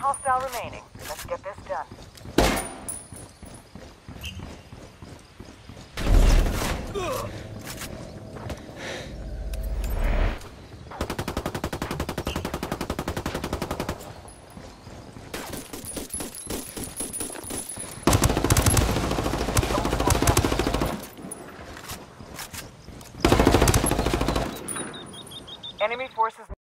hostile remaining. Let's get this done. Enemy forces